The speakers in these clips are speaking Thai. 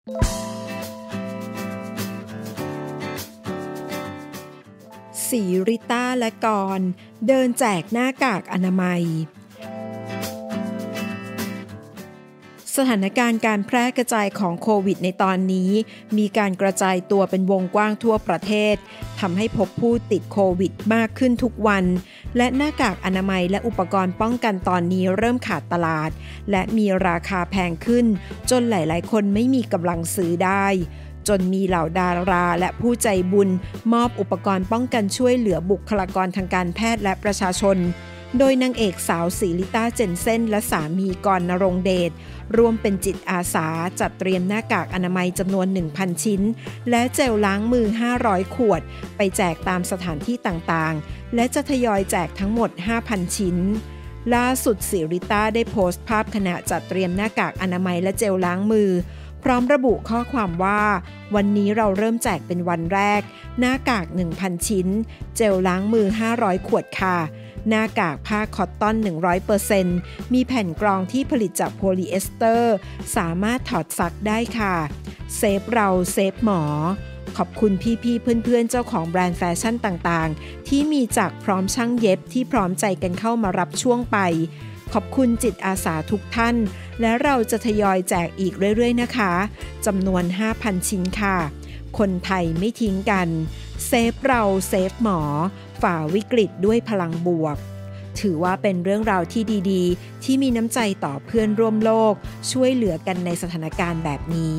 ศรีริต้าและกรณ์เดินแจกหน้ากากอนามัยสถานการณ์การแพร่กระจายของโควิดในตอนนี้มีการกระจายตัวเป็นวงกว้างทั่วประเทศทำให้พบผู้ติดโควิดมากขึ้นทุกวันและหน้ากากอนามัยและอุปกรณ์ป้องกันตอนนี้เริ่มขาดตลาดและมีราคาแพงขึ้นจนหลายๆคนไม่มีกำลังซื้อได้จนมีเหล่าดาราและผู้ใจบุญมอบอุปกรณ์ป้องกันช่วยเหลือบุคลากรทางการแพทย์และประชาชนโดยนางเอกสาวศรีลิต้าเจนเซ่นและสามีกรณ์ณรงค์เดชร่วมเป็นจิตอาสาจัดเตรียมหน้ากากอนามัยจำนวน 1,000 ชิ้นและเจลล้างมือ500ขวดไปแจกตามสถานที่ต่างๆและจะทยอยแจกทั้งหมด 5,000 ชิ้นล่าสุดศรีริต้าได้โพสต์ภาพขณะจัดเตรียมหน้ากากอนามัยและเจลล้างมือพร้อมระบุข้อความว่าวันนี้เราเริ่มแจกเป็นวันแรกหน้ากาก 1,000 ชิ้นเจลล้างมือ500ขวดค่ะหน้ากากผ้าคอตตอน 100% มีแผ่นกรองที่ผลิตจากโพลีเอสเตอร์สามารถถอดซักได้ค่ะเซฟเราเซฟหมอขอบคุณพี่ๆเพื่อนๆเจ้าของแบรนด์แฟชั่นต่างๆที่มีจากพร้อมช่างเย็บที่พร้อมใจกันเข้ามารับช่วงไปขอบคุณจิตอาสาทุกท่านและเราจะทยอยแจกอีกเรื่อยๆนะคะจำนวน 5,000 ชิ้นค่ะคนไทยไม่ทิ้งกันเซฟเราเซฟหมอฝ่าวิกฤตด้วยพลังบวกถือว่าเป็นเรื่องราวที่ดีๆที่มีน้ำใจต่อเพื่อนร่วมโลกช่วยเหลือกันในสถานการณ์แบบนี้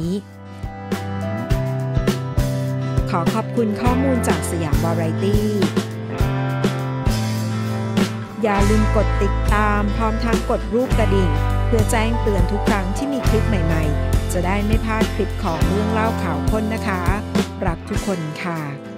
ขอขอบคุณข้อมูลจากสยามวาไรตี้อย่าลืมกดติดตามพร้อมทั้งกดรูปกระดิ่งเพื่อแจ้งเตือนทุกครั้งที่มีคลิปใหม่ๆจะได้ไม่พลาดคลิปของเรื่องเล่าข่าวค้นนะคะรักทุกคนค่ะ